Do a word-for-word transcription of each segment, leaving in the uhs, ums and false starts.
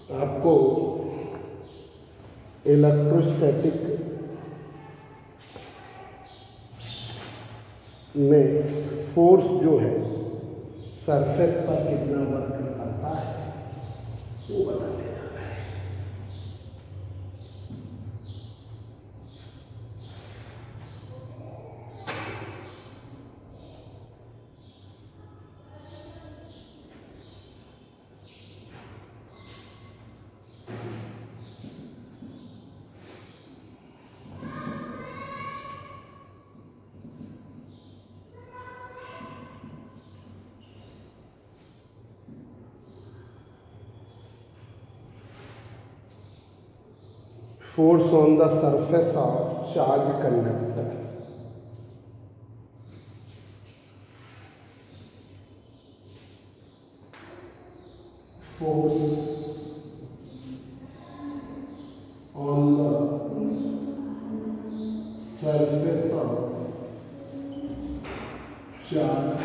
आपको इलेक्ट्रोस्टैटिक में फोर्स जो है सरफेस पर कितना वर्क करता है वो बताने जा रहा है। Force on the surface of charged conductor. Force on the surface of charged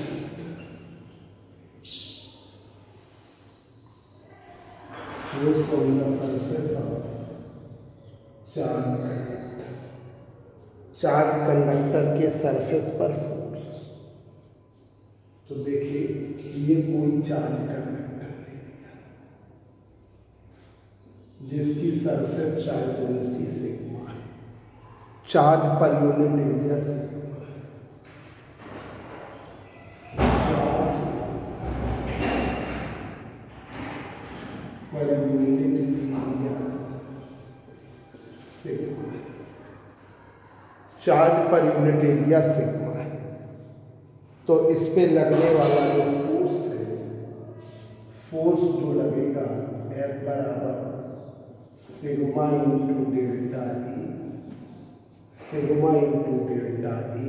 force on the surface of charge conductor, charge conductor के सरफेस पर फोर्स। तो देखिए ये कोई चार्ज कंडक्टर नहीं दिया जिसकी सरफेस चार्ज डेंसिटी सिग्मा है, charge per unit area sigma, charge per unit area sigma, charge per unit area sigma है। तो इस पे लगने वाला जो फोर्स है, फोर्स जो लगेगा F बराबर sigma into delta E, sigma into delta E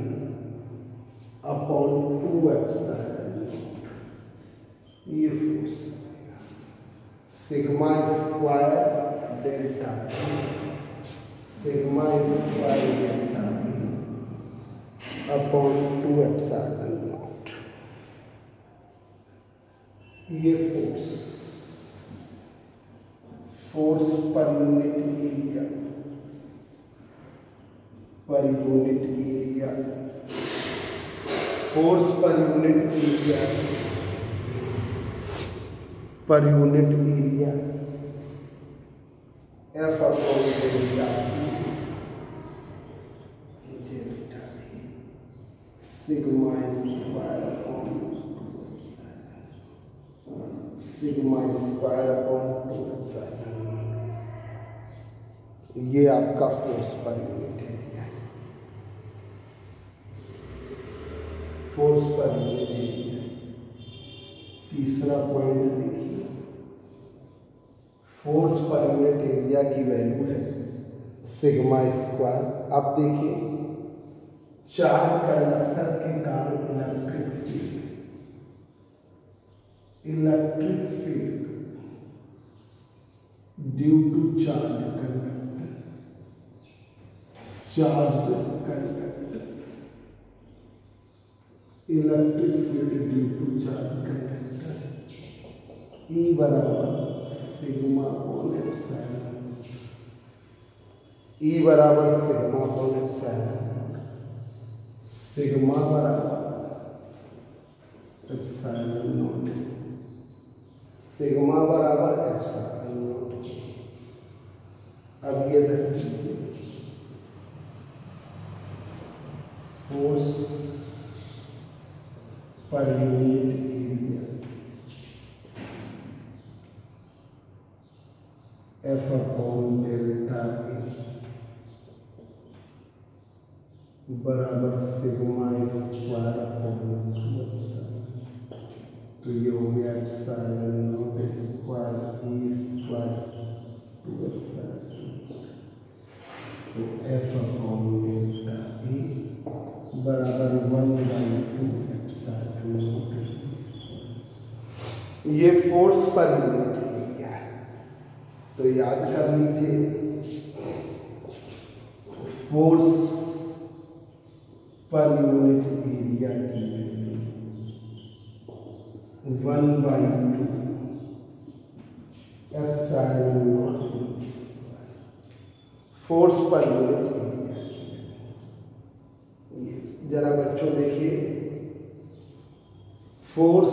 upon two epsilon naught, ये फोर्स लगेगा sigma square delta E, sigma square delta E upon two epsilon naught. ये force force per unit area, per unit area, force per unit area, per unit area F upon delta sigma square upon sigma square upon two epsilon, ये आपका force per unit area है, force per unit area. तीसरा point देखिए, force per unit area की value है sigma square. अब देखिए charge conductor के कारण electric field, electric field due to charge conductor, charge conductor, electric field due to charge conductor E बराबर sigma upon epsilon, E बराबर sigma upon epsilon, sigma बराबर epsilon naught, sigma बराबर epsilon naught. अब ये force per unit area F upon delta A बराबर sigma square upon two epsilon, तो ये हो गया epsilon naught square E square two epsilon, तो F अपॉन डेल्टा ए बराबर one by two epsilon naught. ये फोर्स पर यूनिट एरिया है, तो याद कर लीजिए फोर्स पर यूनिट एरिया की value one by two epsilon naught E square. Force per unit area. ये जरा बच्चों देखिए, force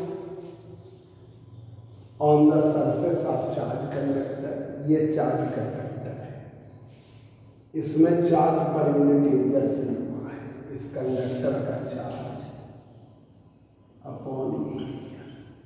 on the surface of charge conductor, ये चार्ज कंडक्टर है, इसमें charge per unit area sigma है, इस कंडक्टर का चार्ज अपॉन एरिया,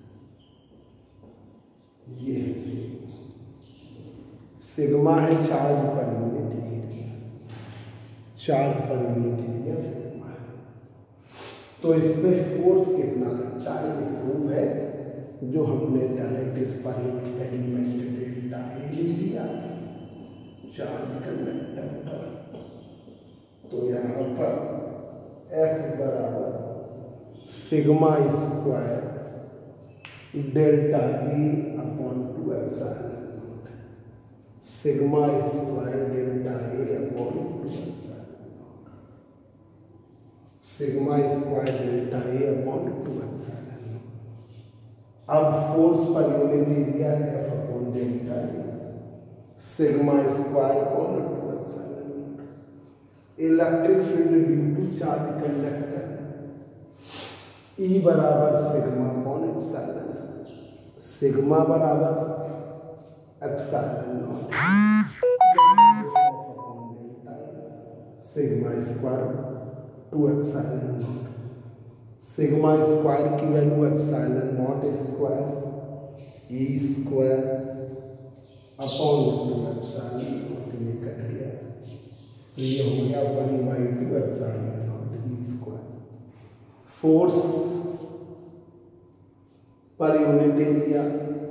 ये है सिग्मा। सिग्मा है charge per unit area, charge per unit area sigma है। तो इसमें फोर्स कितना लगता है ये प्रूव है, जो हमने डायरेक्ट इस पर एलिमेंट डेल्टा ए ले लिया चार्ज कंडक्टर पर। तो यहाँ पर F बराबर sigma square delta A upon two epsilon naught, sigma square delta A upon two epsilon naught, sigma square delta A upon two epsilon. अब force per unit area F upon delta A, sigma square upon two epsilon naught. Electric field due to charge conductor E बराबर sigma upon epsilon, sigma बराबर epsilon naught upon delta A, sigma square two epsilon naught. Sigma square की value epsilon naught square E square upon two epsilon naught, ये cut गया तो ये हो गया one by two epsilon naught E square. Force per unit area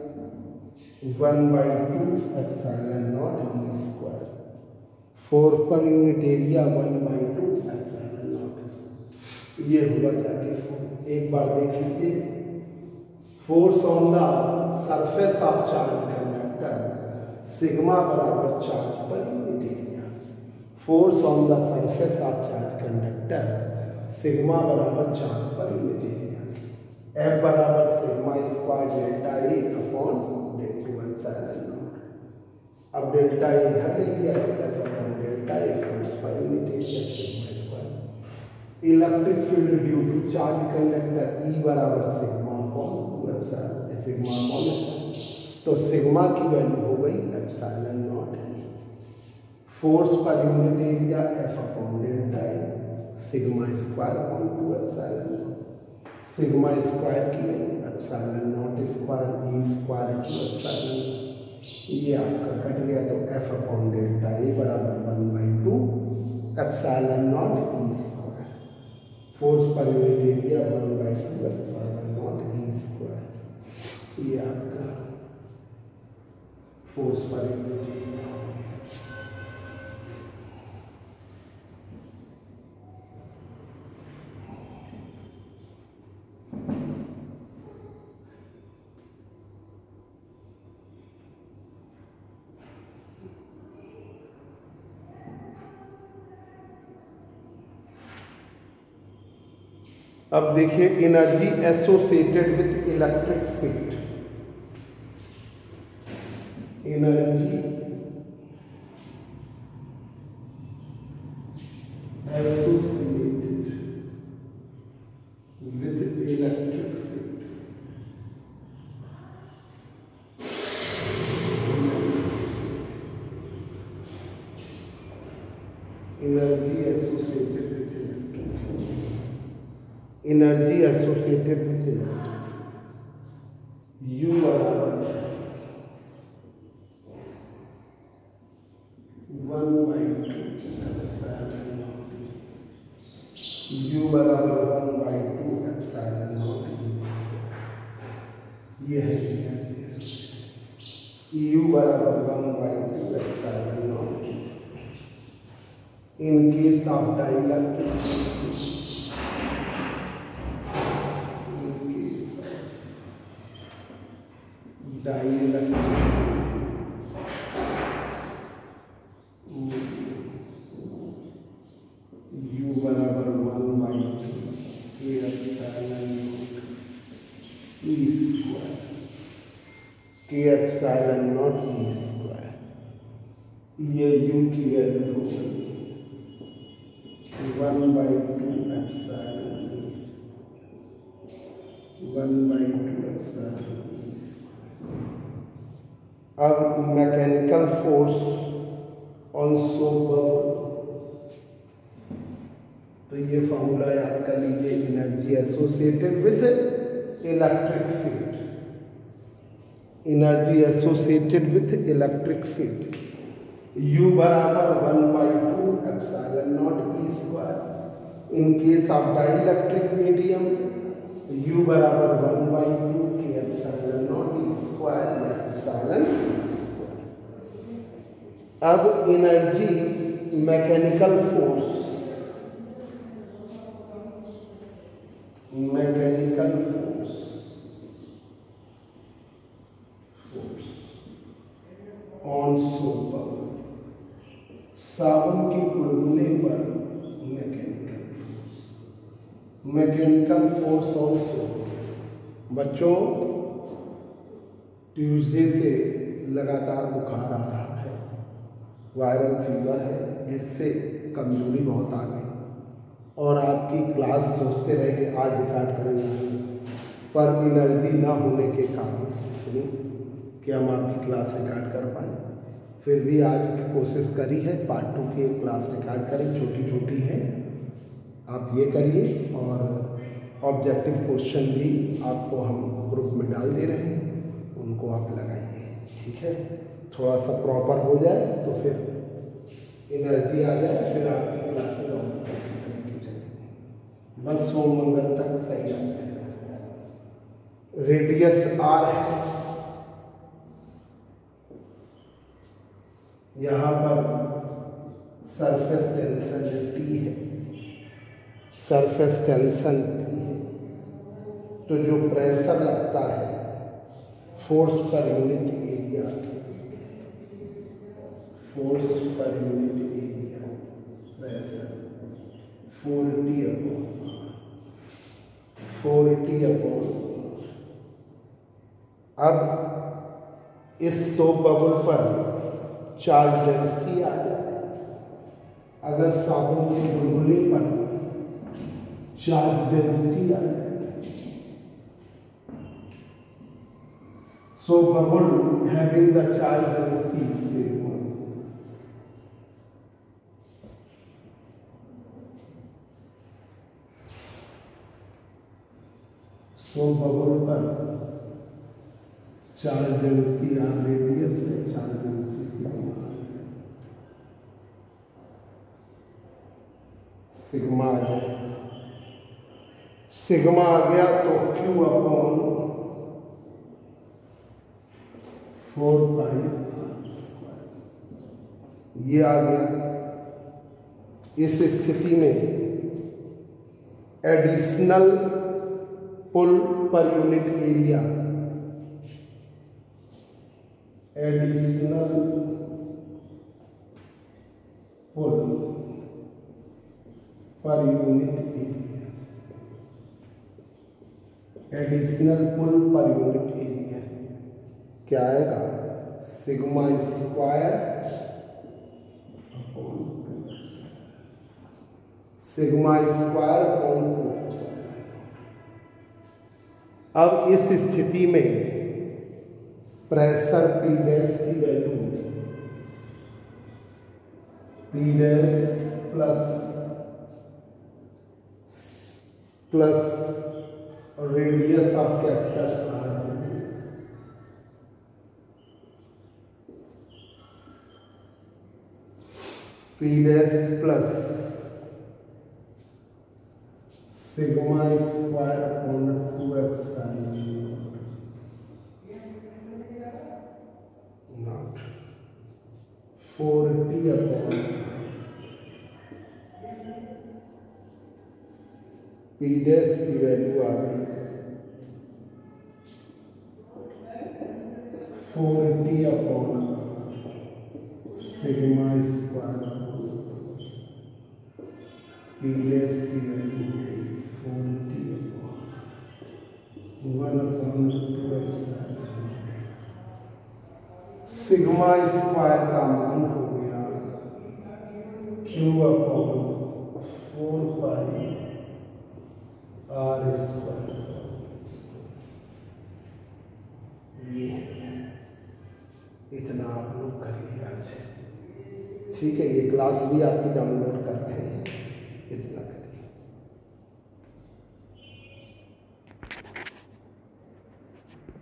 one by two epsilon naught E square, force per unit area one by two epsilon naught, ये हुआ जाके force. एक बार देख लीजिए, force on the surface of charge conductor sigma बराबर charge per unit area, force on the surface of charge conductor sigma बराबर charge per unit area, F बराबर sigma square delta A upon two epsilon naught. अब delta A इधर ले लिया तो F upon delta A force per unit area sigma square. Electric field due to charge conductor E बराबर sigma upon two epsilon, sigma upon epsilon, तो sigma की value हो गई epsilon naught E। Force per unit area F upon delta A, sigma square upon two epsilon naught, sigma square की value epsilon naught square E square two epsilon, ये आपका cut गया तो F upon delta A बराबर one by two epsilon naught E square. Force per unit area one by two epsilon naught E square, ये आपका force per unit area हो गया। अब देखिए energy associated with electric field, energy associated with electric field, energy associated with electric field, energy associated with electric U बराबर one by two epsilon naught, U बराबर one by two epsilon naught, ये है energy. U बराबर one by two epsilon naught. In case of dielectric, dielectric U बराबर one by two epsilon naught E square. K epsilon naught E square, ये U की value हो गई one by two epsilon E, one by two epsilon E square. अब mechanical force on soap bubble, तो ये formula याद कर लीजिए, energy associated with electric field, energy associated with electric field, U बराबर one by two epsilon naught E square. In case of dielectric medium U बराबर one by two K epsilon naught E square या epsilon E square. अब energy mechanical force, mechanical force force on soap bubble, साबुन की बुलबुले पर mechanical force, mechanical force on soap. बच्चों, Tuesday से लगातार बुखार आ रहा है, वायरल फीवर है, जिससे कमजोरी बहुत आ गई और आपकी क्लास सोचते रहे कि आज रिकॉर्ड करेंगे, पर एनर्जी ना होने के कारण कि हम आपकी क्लास रिकॉर्ड कर पाए। फिर भी आज कोशिश करी है पार्ट टू की क्लास रिकॉर्ड करें, छोटी छोटी है, आप ये करिए। और ऑब्जेक्टिव क्वेश्चन भी आपको हम ग्रुप में डाल दे रहे हैं, उनको आप लगाइए, ठीक है। थोड़ा सा प्रॉपर हो जाए तो फिर एनर्जी आ जाए, फिर आपकी क्लासेज और बस सोम मंगल तक सही आ जाएगा। रेडियस आर है, यहाँ पर सरफेस टेंशन टी है, सरफेस टेंशन टी है, तो जो प्रेशर लगता है force per unit area, force per unit area pressure four T upon four T upon. अब इस सोप बबल पर चार्ज डेंसिटी आ जाए, अगर साबुन के बुलबुले पर चार्ज डेंसिटी आ जाए, soap bubble having the charge density sigma, soap bubble पर चार्ज डेंसिटी आर रेडियस है, चार्ज डेंसिटी सिग्मा सिग्मा आ जाए, सिग्मा आ गया तो क्यू अपॉन फोर पाई ये आ गया। इस स्थिति में एडिशनल पुल पर यूनिट एरिया, एडिशनल पुल पर यूनिट एरिया, एडिशनल पुल पर यूनिट एरिया क्या आएगा, sigma square upon sigma square upon two. अब इस स्थिति में प्रेशर पी डैश की value P dash plus plus radius of capital R, P dash plus sigma square upon two epsilon naught four T upon P dash की value आ गई four T upon sigma square, P dash की value four T upon one upon two epsilon sigma square का मान हो गया Q upon four pi are square. ये इतना आप लोग करिए आज, ठीक है। ये क्लास भी आपकी डाउनलोड कर रहे हैं।